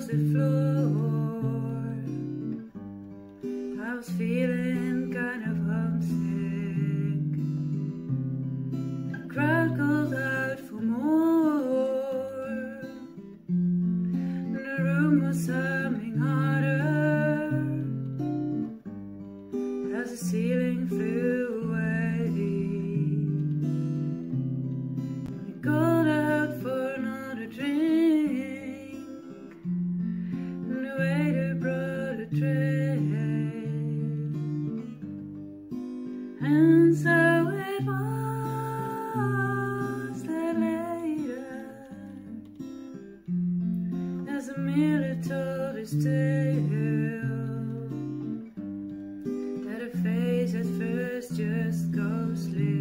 across the floor. I was feeling kind of homesick. The crowd called out for more. The room was humming harder as the ceiling flew away. We called out for another drink, and the waiter brought a tray. And so it was that later, as the miller told his tale, that her face at first just ghostly